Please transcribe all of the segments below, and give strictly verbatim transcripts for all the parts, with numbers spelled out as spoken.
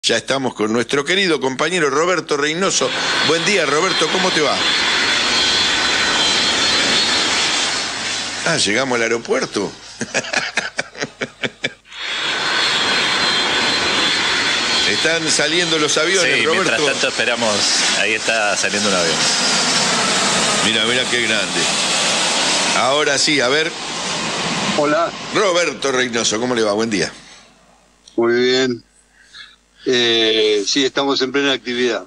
Ya estamos con nuestro querido compañero Roberto Reynoso. Buen día, Roberto, ¿cómo te va? Ah, llegamos al aeropuerto. Están saliendo los aviones, sí, Roberto. Mientras tanto esperamos, ahí está saliendo un avión. Mira, mira qué grande. Ahora sí, a ver. Hola. Roberto Reynoso, ¿cómo le va? Buen día. Muy bien. Eh, sí, estamos en plena actividad.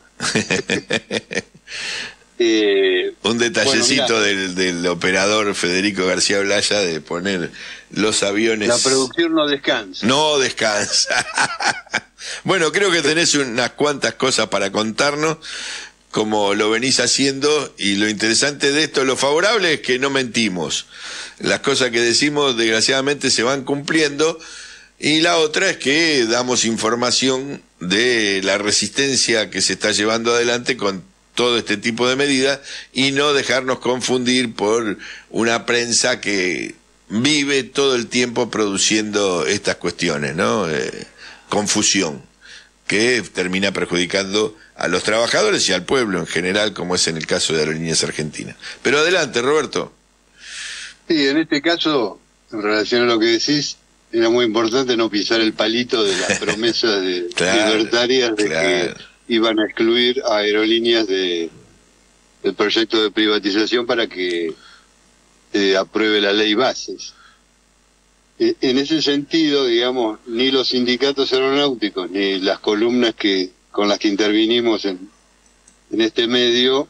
eh, Un detallecito bueno, del, del operador Federico García Blaya de poner los aviones. La producción no descansa. No descansa. Bueno, creo que tenés unas cuantas cosas para contarnos, como lo venís haciendo, y lo interesante de esto, lo favorable es que no mentimos. Las cosas que decimos, desgraciadamente, se van cumpliendo. Y la otra es que damos información de la resistencia que se está llevando adelante con todo este tipo de medidas y no dejarnos confundir por una prensa que vive todo el tiempo produciendo estas cuestiones, ¿no? Eh, confusión, que termina perjudicando a los trabajadores y al pueblo en general, como es en el caso de Aerolíneas Argentinas. Pero adelante, Roberto. Sí, en este caso, en relación a lo que decís, era muy importante no pisar el palito de las promesas de claro, libertarias de claro. que iban a excluir a aerolíneas de, del proyecto de privatización para que eh, apruebe la ley bases. Eh, en ese sentido, digamos, ni los sindicatos aeronáuticos ni las columnas que con las que intervinimos en, en este medio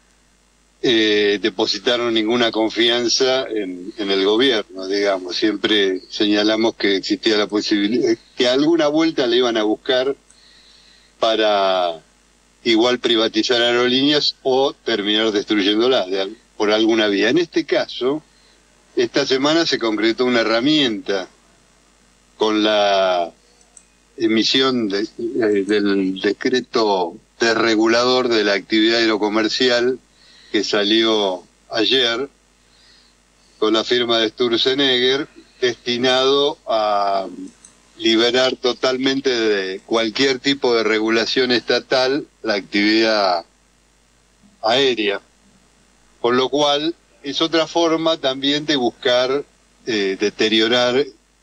Eh, depositaron ninguna confianza en, en el gobierno, digamos. Siempre señalamos que existía la posibilidad, que alguna vuelta le iban a buscar para igual privatizar aerolíneas o terminar destruyéndolas de, por alguna vía. En este caso, esta semana se concretó una herramienta con la emisión de, eh, del decreto desregulador de la actividad aerocomercial que salió ayer con la firma de Sturzenegger, destinado a liberar totalmente de cualquier tipo de regulación estatal la actividad aérea. Con lo cual es otra forma también de buscar eh, deteriorar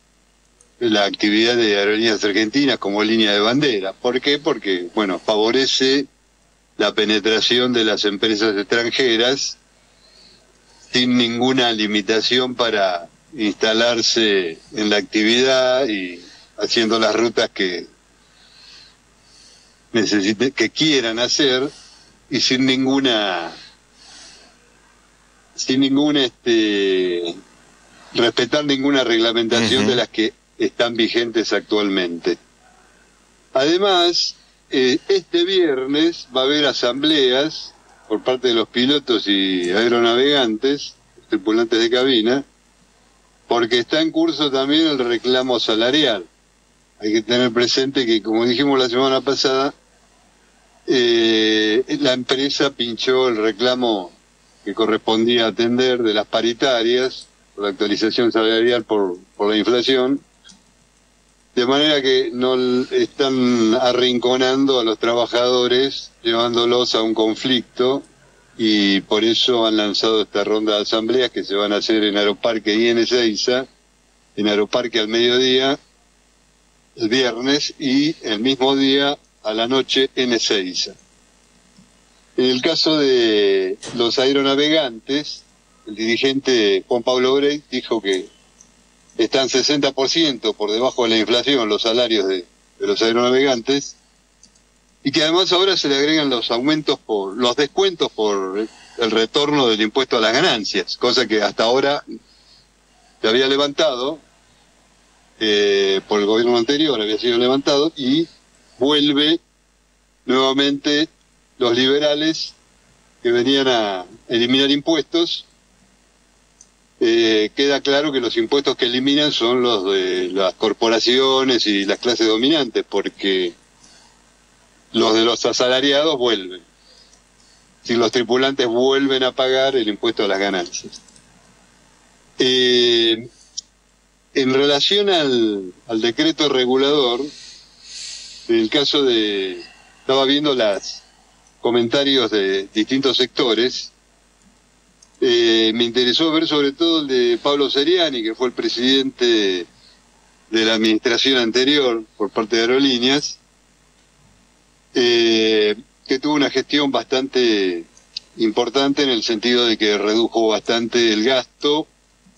la actividad de Aerolíneas Argentinas como línea de bandera. ¿Por qué? Porque, bueno, favorece la penetración de las empresas extranjeras sin ninguna limitación para instalarse en la actividad y haciendo las rutas que necesiten, que quieran hacer, y sin ninguna sin ningún este respetar ninguna reglamentación uh-huh. de las que están vigentes actualmente. Además, Eh, este viernes va a haber asambleas por parte de los pilotos y aeronavegantes, tripulantes de cabina, porque está en curso también el reclamo salarial. Hay que tener presente que, como dijimos la semana pasada, eh, la empresa pinchó el reclamo que correspondía atender de las paritarias, por la actualización salarial por, por la inflación, de manera que no están arrinconando a los trabajadores, llevándolos a un conflicto, y por eso han lanzado esta ronda de asambleas que se van a hacer en Aeroparque y en Ezeiza, en Aeroparque al mediodía, el viernes, y el mismo día a la noche en Ezeiza. En el caso de los aeronavegantes, el dirigente Juan Pablo Brey dijo que están sesenta por ciento por debajo de la inflación los salarios de, de los aeronavegantes, y que además ahora se le agregan los aumentos por los descuentos por el retorno del impuesto a las ganancias, cosa que hasta ahora se había levantado eh, por el gobierno anterior, había sido levantado, y vuelve nuevamente los liberales que venían a eliminar impuestos. Eh, queda claro que los impuestos que eliminan son los de las corporaciones y las clases dominantes, porque los de los asalariados vuelven. Si los tripulantes vuelven a pagar el impuesto a las ganancias. Eh, en relación al, al decreto regulador, En el caso de... Estaba viendo los comentarios de distintos sectores. Eh, me interesó ver sobre todo el de Pablo Seriani, que fue el presidente de la administración anterior por parte de Aerolíneas, eh, que tuvo una gestión bastante importante en el sentido de que redujo bastante el gasto,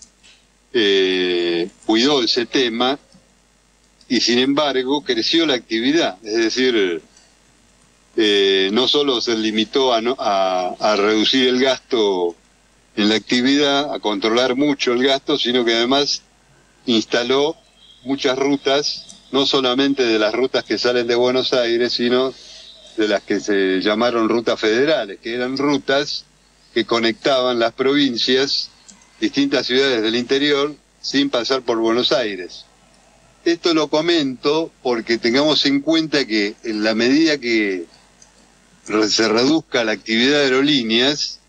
eh, cuidó ese tema y sin embargo creció la actividad, es decir, eh, no solo se limitó a, no, a, a reducir el gasto en la actividad, a controlar mucho el gasto, sino que además instaló muchas rutas, no solamente de las rutas que salen de Buenos Aires, sino de las que se llamaron rutas federales, que eran rutas que conectaban las provincias, distintas ciudades del interior, sin pasar por Buenos Aires. Esto lo comento porque tengamos en cuenta que en la medida que se reduzca la actividad de aerolíneas,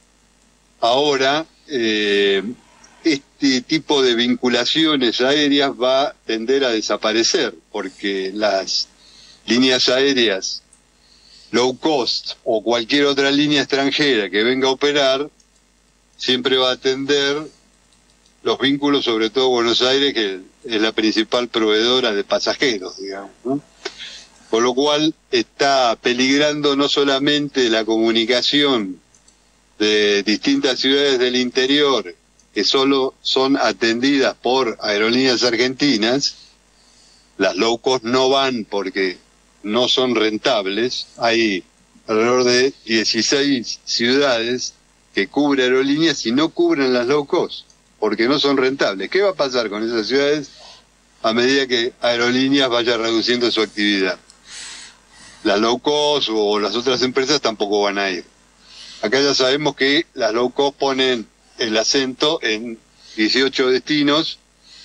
ahora eh, este tipo de vinculaciones aéreas va a tender a desaparecer, porque las líneas aéreas low cost o cualquier otra línea extranjera que venga a operar siempre va a atender los vínculos, sobre todo Buenos Aires, que es la principal proveedora de pasajeros, digamos, ¿no? Por lo cual está peligrando no solamente la comunicación de distintas ciudades del interior que solo son atendidas por aerolíneas argentinas. Las low cost no van porque no son rentables. Hay alrededor de dieciséis ciudades que cubren aerolíneas y no cubren las low cost porque no son rentables. ¿Qué va a pasar con esas ciudades a medida que aerolíneas vaya reduciendo su actividad? Las low cost o las otras empresas tampoco van a ir. Acá ya sabemos que las low cost ponen el acento en dieciocho destinos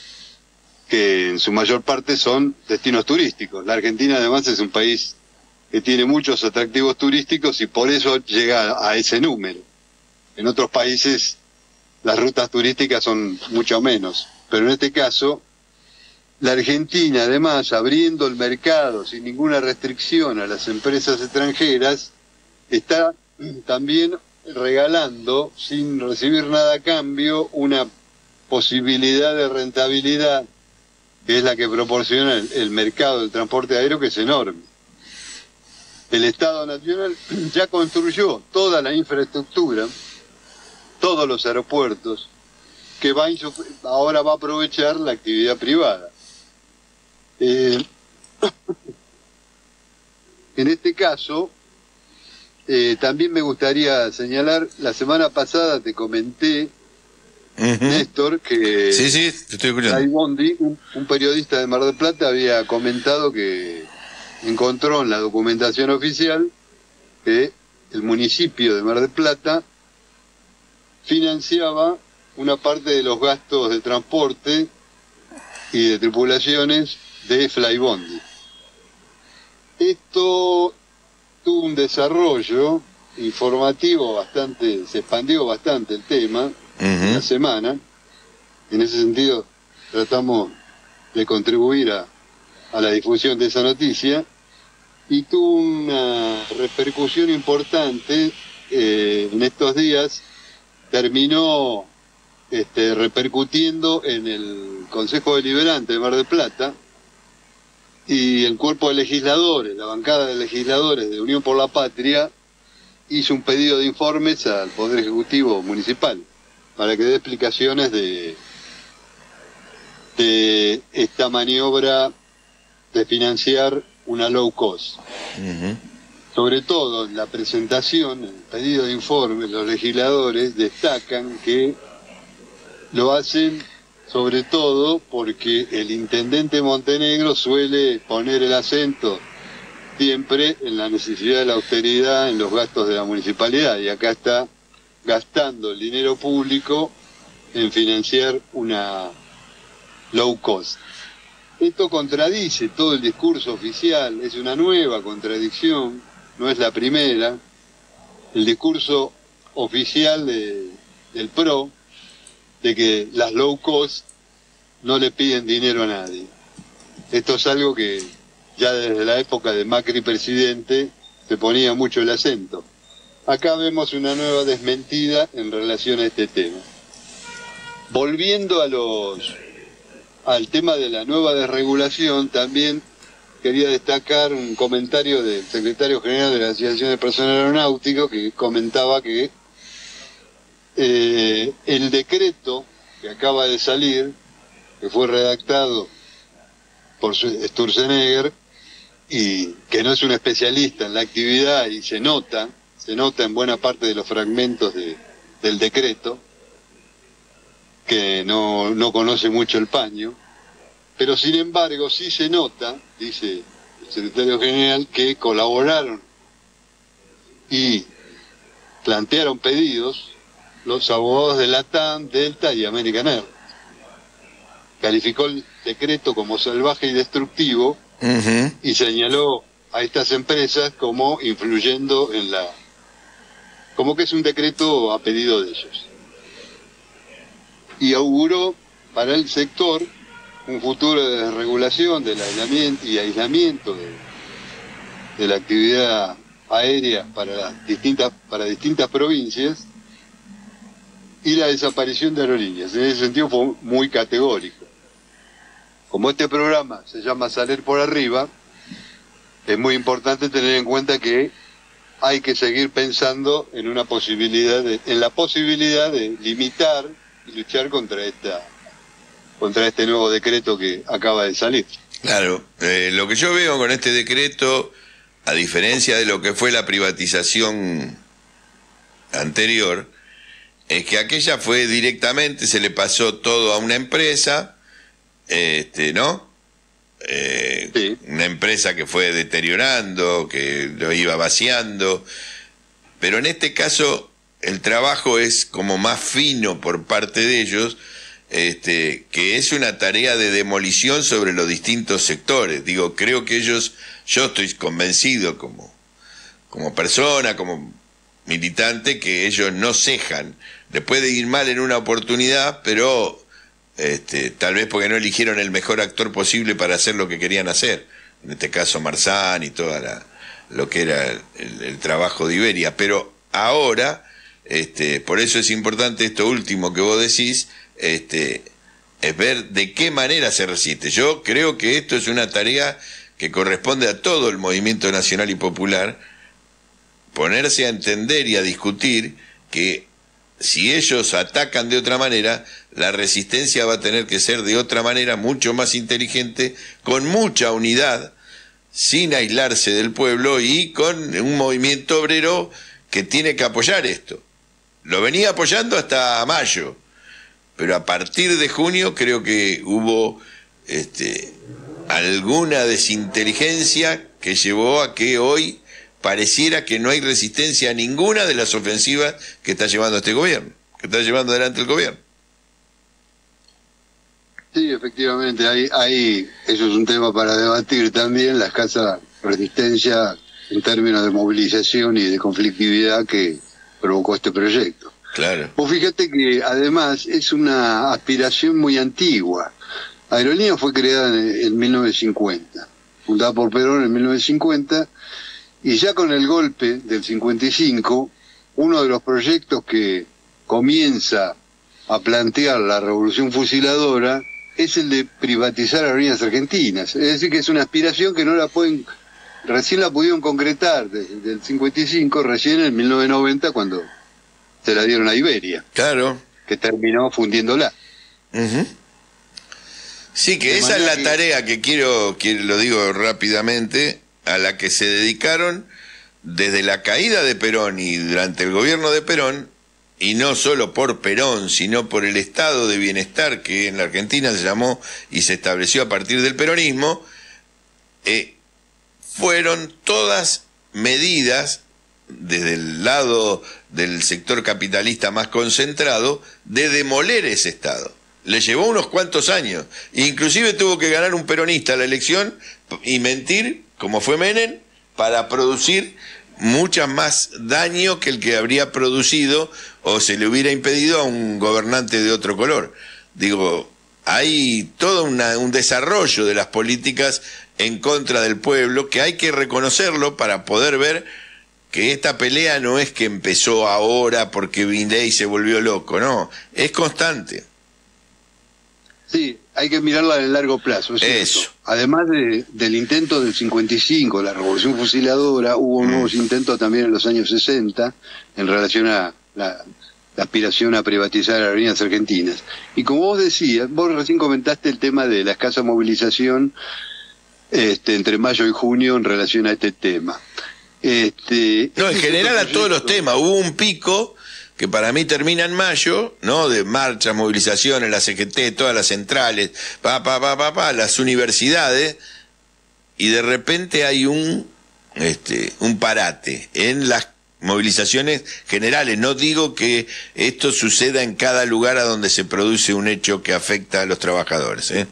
que en su mayor parte son destinos turísticos. La Argentina además es un país que tiene muchos atractivos turísticos y por eso llega a ese número. En otros países las rutas turísticas son mucho menos, pero en este caso la Argentina, además, abriendo el mercado sin ninguna restricción a las empresas extranjeras, está también regalando, sin recibir nada a cambio, una posibilidad de rentabilidad, que es la que proporciona el, el mercado del transporte aéreo, que es enorme. El Estado Nacional ya construyó toda la infraestructura, todos los aeropuertos, que va ahora va a aprovechar la actividad privada. Eh, en este caso, eh, también me gustaría señalar, la semana pasada te comenté, uh-huh. Néstor, que sí, sí, te estoy escuchando. Raibondi, un, un periodista de Mar del Plata, había comentado que encontró en la documentación oficial que el municipio de Mar del Plata financiaba una parte de los gastos de transporte y de tripulaciones de Flybondi. Esto tuvo un desarrollo informativo bastante, se expandió bastante el tema uh-huh. en la semana. En ese sentido tratamos de contribuir a, a la difusión de esa noticia y tuvo una repercusión importante. Eh, en estos días terminó este, repercutiendo en el Consejo Deliberante de Mar del Plata, y el cuerpo de legisladores, la bancada de legisladores de Unión por la Patria, hizo un pedido de informes al Poder Ejecutivo Municipal para que dé explicaciones de, de esta maniobra de financiar una low cost. Uh-huh. Sobre todo en la presentación, en el pedido de informes, los legisladores destacan que lo hacen sobre todo porque el intendente Montenegro suele poner el acento siempre en la necesidad de la austeridad en los gastos de la municipalidad, y acá está gastando el dinero público en financiar una low cost. Esto contradice todo el discurso oficial, es una nueva contradicción, no es la primera. El discurso oficial de, del P R O, de que las low cost no le piden dinero a nadie. Esto es algo que ya desde la época de Macri presidente se ponía mucho el acento. Acá vemos una nueva desmentida en relación a este tema. Volviendo a los al tema de la nueva desregulación, también quería destacar un comentario del secretario general de la Asociación de Personal Aeronáutico, que comentaba que eh, el decreto que acaba de salir, que fue redactado por Sturzenegger, y que no es un especialista en la actividad, y se nota, se nota en buena parte de los fragmentos de, del decreto, que no, no conoce mucho el paño, pero sin embargo sí se nota, dice el secretario general, que colaboraron y plantearon pedidos los abogados de LATAM, Delta y American Airlines. Calificó el decreto como salvaje y destructivo, uh-huh, y señaló a estas empresas como influyendo en la... como que es un decreto a pedido de ellos. Y auguró para el sector un futuro de desregulación del aislamiento y aislamiento de, de la actividad aérea para las distintas para distintas provincias y la desaparición de aerolíneas. En ese sentido fue muy categórico. Como este programa se llama Salir por Arriba, es muy importante tener en cuenta que hay que seguir pensando en una posibilidad de, en la posibilidad de limitar y luchar contra esta contra este nuevo decreto que acaba de salir. Claro, eh, lo que yo veo con este decreto, a diferencia de lo que fue la privatización anterior, es que aquella fue directamente, se le pasó todo a una empresa, este, ¿no? Eh, sí. Una empresa que fue deteriorando, que lo iba vaciando, pero en este caso el trabajo es como más fino por parte de ellos, este, que es una tarea de demolición sobre los distintos sectores. Digo, creo que ellos, yo estoy convencido como, como persona, como militante, que ellos no cejan. Les puede ir mal en una oportunidad, pero este, tal vez porque no eligieron el mejor actor posible para hacer lo que querían hacer. En este caso Marzán y toda la, lo que era el, el trabajo de Iberia. Pero ahora, este, por eso es importante esto último que vos decís, este, es ver de qué manera se resiste. Yo creo que esto es una tarea que corresponde a todo el movimiento nacional y popular, ponerse a entender y a discutir que si ellos atacan de otra manera, la resistencia va a tener que ser de otra manera, mucho más inteligente, con mucha unidad, sin aislarse del pueblo y con un movimiento obrero que tiene que apoyar esto. Lo venía apoyando hasta mayo, pero a partir de junio creo que hubo este, alguna desinteligencia que llevó a que hoy pareciera que no hay resistencia a ninguna de las ofensivas que está llevando este gobierno, que está llevando adelante el gobierno. Sí, efectivamente, hay, hay, eso es un tema para debatir también, la escasa resistencia en términos de movilización y de conflictividad que provocó este proyecto. Claro. Vos fíjate que además es una aspiración muy antigua. Aerolíneas fue creada en, en mil novecientos cincuenta, fundada por Perón en mil novecientos cincuenta, y ya con el golpe del cincuenta y cinco, uno de los proyectos que comienza a plantear la revolución fusiladora es el de privatizar aerolíneas argentinas. Es decir, que es una aspiración que no la pueden, recién la pudieron concretar desde el cincuenta y cinco, recién en mil novecientos noventa, cuando se la dieron a Iberia. Claro. Que terminó fundiéndola. Uh-huh. Sí, que de esa es la que... tarea que quiero, que lo digo rápidamente, a la que se dedicaron desde la caída de Perón y durante el gobierno de Perón, y no solo por Perón, sino por el estado de bienestar que en la Argentina se llamó y se estableció a partir del peronismo, eh, fueron todas medidas desde el lado del sector capitalista más concentrado de demoler ese estado. Le llevó unos cuantos años, inclusive tuvo que ganar un peronista la elección y mentir, como fue Menem, para producir mucha más daño que el que habría producido o se le hubiera impedido a un gobernante de otro color. Digo, hay todo una, un desarrollo de las políticas en contra del pueblo, que hay que reconocerlo para poder ver que esta pelea no es que empezó ahora porque Milei se volvió loco, no, es constante. Sí, hay que mirarla a largo plazo. Es Eso. cierto. Además de, del intento del cincuenta y cinco, la revolución fusiladora, hubo Mm. nuevos intentos también en los años sesenta en relación a la, la aspiración a privatizar aerolíneas argentinas. Y como vos decías, vos recién comentaste el tema de la escasa movilización este, entre mayo y junio en relación a este tema. Este, No, en este general a proyecto- todos los temas, hubo un pico que para mí termina en mayo, ¿no? De marchas, movilizaciones, la C G T, todas las centrales, pa, pa, pa, pa, pa, las universidades, y de repente hay un, este, un parate en las movilizaciones generales. No digo que esto suceda en cada lugar a donde se produce un hecho que afecta a los trabajadores, ¿eh?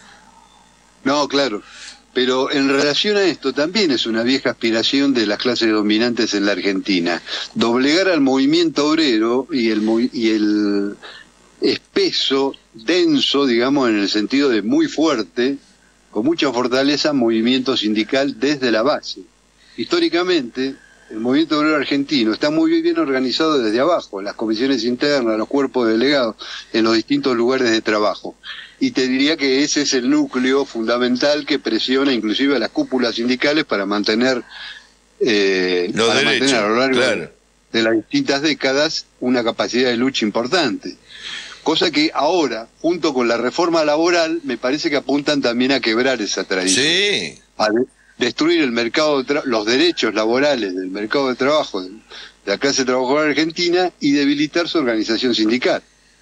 No, claro. Pero en relación a esto también es una vieja aspiración de las clases dominantes en la Argentina. Doblegar al movimiento obrero y el, movi- y el espeso, denso, digamos, en el sentido de muy fuerte, con mucha fortaleza, movimiento sindical desde la base. Históricamente, el movimiento obrero argentino está muy bien organizado desde abajo, en las comisiones internas, los cuerpos de delegados, en los distintos lugares de trabajo. Y te diría que ese es el núcleo fundamental que presiona inclusive a las cúpulas sindicales para mantener, eh, Los para derechos, mantener a lo largo claro. de las distintas décadas una capacidad de lucha importante. Cosa que ahora, junto con la reforma laboral, me parece que apuntan también a quebrar esa tradición. Sí. A de- destruir el mercado de tra- los derechos laborales del mercado de trabajo de, de la clase trabajadora argentina y debilitar su organización sindical.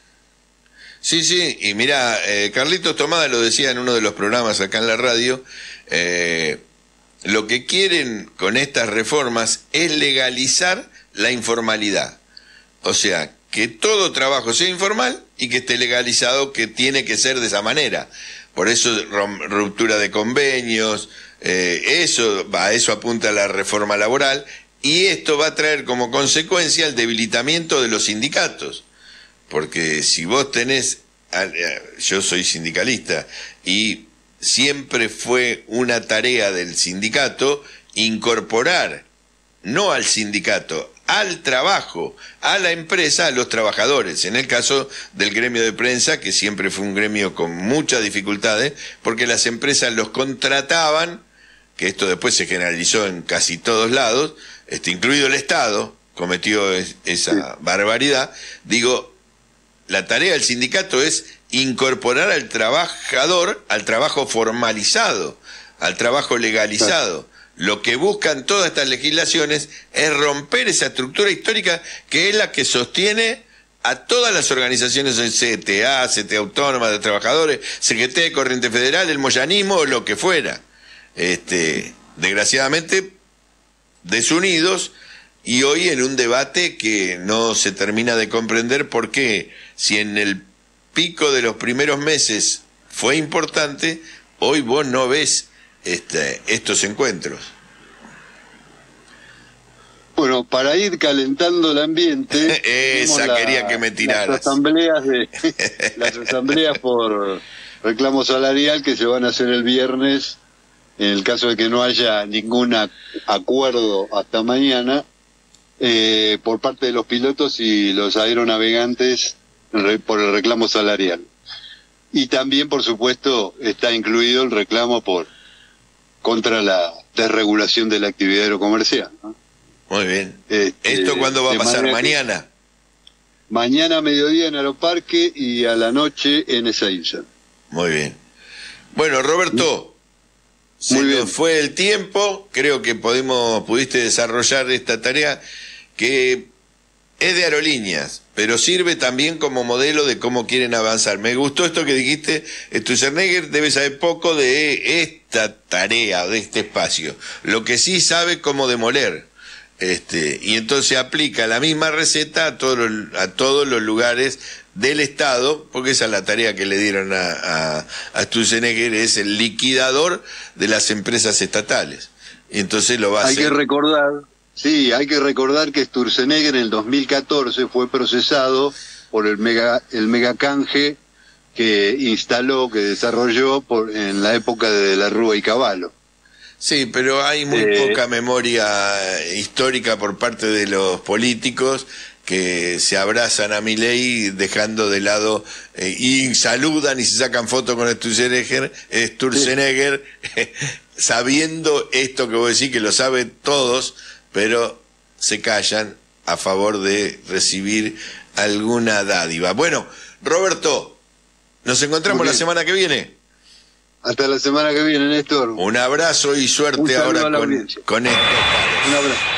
Sí, sí, y mira, eh, Carlitos Tomada lo decía en uno de los programas acá en la radio, eh, lo que quieren con estas reformas es legalizar la informalidad. O sea, que todo trabajo sea informal y que esté legalizado, que tiene que ser de esa manera. Por eso rom- ruptura de convenios, eh, eso, va, a eso apunta la reforma laboral, y esto va a traer como consecuencia el debilitamiento de los sindicatos. Porque si vos tenés, yo soy sindicalista, y siempre fue una tarea del sindicato incorporar, no al sindicato, al trabajo, a la empresa, a los trabajadores. En el caso del gremio de prensa, que siempre fue un gremio con muchas dificultades, porque las empresas los contrataban, que esto después se generalizó en casi todos lados, este, incluido el Estado, cometió es, esa Sí. barbaridad. Digo, la tarea del sindicato es incorporar al trabajador al trabajo formalizado, al trabajo legalizado. Lo que buscan todas estas legislaciones es romper esa estructura histórica que es la que sostiene a todas las organizaciones, C T A, C T A Autónoma de Trabajadores, C G T, Corriente Federal, el moyanismo o lo que fuera. Este, desgraciadamente desunidos, y hoy en un debate que no se termina de comprender por qué, si en el pico de los primeros meses fue importante, hoy vos no ves este, estos encuentros. Bueno, para ir calentando el ambiente, Esa tenemos quería que me tiraras. Las asambleas, de, las asambleas por reclamo salarial que se van a hacer el viernes, en el caso de que no haya ningún a- acuerdo hasta mañana, eh, por parte de los pilotos y los aeronavegantes re- por el reclamo salarial. Y también, por supuesto, está incluido el reclamo por contra la desregulación de la actividad aerocomercial, ¿no? Muy bien. Este, ¿Esto cuándo va a de pasar? manera que ¿Mañana? Mañana a mediodía en Aeroparque y a la noche en Ezeiza. Muy bien. Bueno, Roberto, se Muy nos bien. fue el tiempo, creo que pudimos, pudiste desarrollar esta tarea que es de aerolíneas, pero sirve también como modelo de cómo quieren avanzar. Me gustó esto que dijiste, Sturzenegger debe saber poco de esta tarea, de este espacio, lo que sí sabe cómo demoler. Este, y entonces aplica la misma receta a todos los, a todos los lugares del Estado, porque esa es la tarea que le dieron a, a, a Sturzenegger, es el liquidador de las empresas estatales. Y entonces lo va a Hay hacer. que recordar, sí, hay que recordar que Sturzenegger en el dos mil catorce fue procesado por el mega el megacanje que instaló, que desarrolló por, en la época de la Rúa y Cavallo. Sí, pero hay muy Eh, poca memoria histórica por parte de los políticos que se abrazan a Milei dejando de lado eh, y saludan y se sacan fotos con Sturzenegger, Sturzenegger sabiendo esto que vos decís, que lo saben todos, pero se callan a favor de recibir alguna dádiva. Bueno, Roberto, nos encontramos la semana que viene. Hasta la semana que viene, Néstor. Un abrazo y suerte Un saludo ahora a la con, audiencia. con esto. Un abrazo.